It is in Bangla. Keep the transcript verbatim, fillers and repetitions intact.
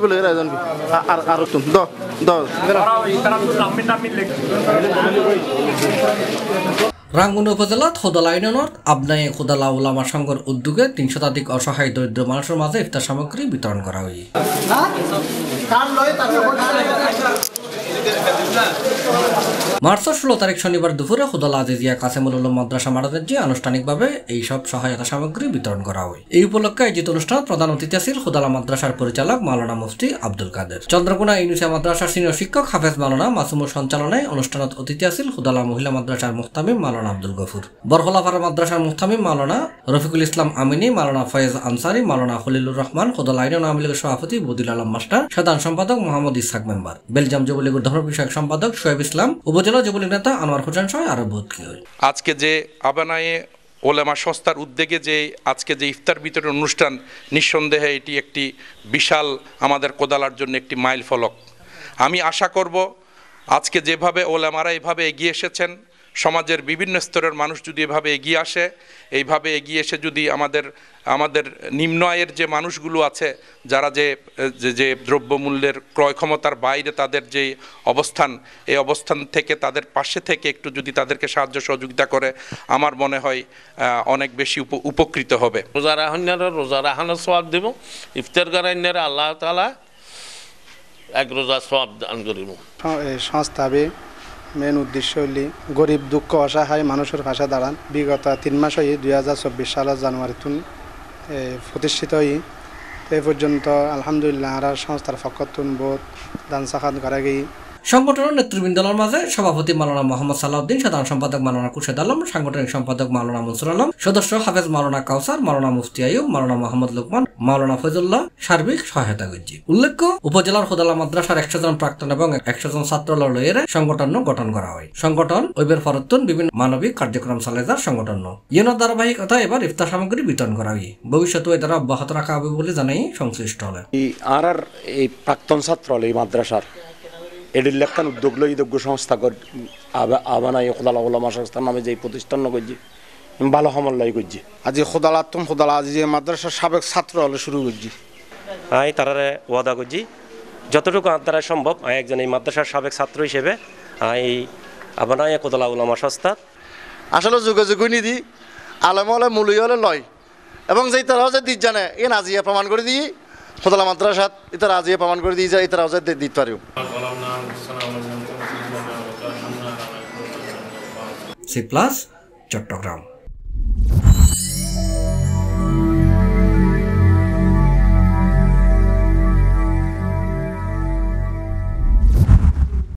বলে রাজন আর আর তুমি দ দ রাঙ্গুন উপজেলাত খোদালা ইউনিয়নত আবনায়ে খোদালা উলামা সংঘর উদ্যোগে তিন শতাধিক অসহায় দরিদ্র মানুষের মাঝে ইফতার সামগ্রী বিতরণ করা হয়। মার্চ ষোলো তারিখ শনিবার দুপুরে খোদালা আজিজিয়া কাসেমুল উলুম মাদ্রাসা মাঠে আনুষ্ঠানিকভাবে এই সব সহায়তা সামগ্রী বিতরণ করা হয়। এই উপলক্ষে আয়োজিত অনুষ্ঠানে প্রধান অতিথি ছিল খোদালা মাদ্রাসার পরিচালক মাওলানা মুফতি আব্দুল কাদের। চন্দ্রকোনা ইউনিসিয়া মাদ্রাসার সিনিয়র শিক্ষক হাফেজ মাওলানা মাসুমুর সঞ্চালনায় অনুষ্ঠানত অতিথি ছিল খোদালা মহিলা মাদ্রাসার মুহতামিম মাওলানা আব্দুল গফুর, বরহলাপাড়া মাদ্রাসার মুহতামিম মাওলানা রফিকুল ইসলাম আমিনী, মাওলানা ফয়েজ আনসারি, মাওলানা খলিলুর রহমান, খোদালা ইউনিয়ন আওয়ামী লীগের সভাপতি বদিল আলম মাস্টার, সাধারণ সম্পাদক মোহাম্মদ ইসহাক মেম্বার, বেলজিয়াম যুবলীগের ধর্ম বিষয়ক সম্পাদক শোয়েব ইসলাম, উপজেলা যুবলীগ নেতা আনোয়ার হোসেন সহ আরো বহুত কি হয়। আজকে যে আবানায়ে ওলামা সংস্থার উদ্যোগে যে আজকে যে ইফতার বিতরণ অনুষ্ঠান, নিঃসন্দেহে এটি একটি বিশাল আমাদের কোদালার জন্য একটি মাইল ফলক। আমি আশা করব আজকে যেভাবে ওলামারা এভাবে এগিয়ে এসেছেন, সমাজের বিভিন্ন স্তরের মানুষ যদি এভাবে এগিয়ে আসে, এইভাবে এগিয়ে এসে যদি আমাদের আমাদের নিম্ন আয়ের যে মানুষগুলো আছে, যারা যে যে দ্রব্যমূল্যের ক্রয় ক্ষমতার বাইরে তাদের যে অবস্থান, এই অবস্থান থেকে তাদের পাশে থেকে একটু যদি তাদেরকে সাহায্য সহযোগিতা করে, আমার মনে হয় অনেক বেশি উপকৃত হবে। রোজা রাহান্যারা রোজা রাহানোর সওয়াব দেব, ইফতার করান্যারা আল্লাহ তাআলা এক রোজা সওয়াব দান করিব। সংস্থাবে মেন উদ্দেশ্য হলি গরিব দুঃখ অসহায় মানুষের পাশে দাঁড়ান। বিগত তিন মাস হয়ে দুই হাজার চব্বিশ সালের জানুয়ারিতুন প্রতিষ্ঠিত হই এই পর্যন্ত আলহামদুলিল্লাহ আর সংস্থার ফকতুন বোধ দান সাখাত করা গিয়ে সংগঠনের নেতৃবৃন্দর মাঝে সভাপতি মাওলানা মোহাম্মদ সালাউদ্দিন, সাধারণ সম্পাদক মাওলানা খুরশেদ আলম, সাংগঠনিক সম্পাদক মাওলানা মনসুর আলম, সদস্য হাফেজ মাওলানা কাউসার, মাওলানা মুফতি আইয়ুব, মাওলানা মোহাম্মদ লোকমান, মাওলানা ফয়জুল্লাহ সার্বিক সহায়তা করছে। উল্লেখ্য, উপজেলার খোদালা মাদ্রাসার একশো জন প্রাক্তন এবং একশো জন ছাত্র লড়াইয়ের সংগঠন গঠন করা হয়। সংগঠন ওইবের ফরতুন বিভিন্ন মানবিক কার্যক্রম চালায় যার সংগঠন ইউনোর ধারাবাহিকতা এবার ইফতার সামগ্রী বিতরণ করা হয়। ভবিষ্যতে এ দ্বারা অব্যাহত রাখা হবে বলে জানাই সংশ্লিষ্ট হলে। আর আর এই প্রাক্তন ছাত্র এই মাদ্রাসার এডির লেখান উদ্যোগ লই উদ্যোগ সংস্থা আবানায়ে খোদালা ওলামা সংস্থার নামে যে প্রতিষ্ঠান করছি ভালো সমল লাই করছি। আজি খোদালা তুম খোদালা আজি যে মাদ্রাসার সাবেক ছাত্র হলে শুরু করছি। আমি তারারে ওয়াদা করছি যতটুকু দ্বারা সম্ভব আমি একজন এই মাদ্রাসার সাবেক ছাত্র হিসেবে আমি আবানায়ে খোদালা ওলামা সংস্থা আসলে যুগে যুগে নিদি আলেম হলে মুলি হলে লয় এবং যে তারাও যে দিত জানে এ নাজিয়া প্রমাণ করে দিই খোদালা মাদ্রাসাত এটা রাজিয়া প্রমাণ করে দিয়ে যায়, এটারাও যে দিতে পারিও। C plus Chittagong.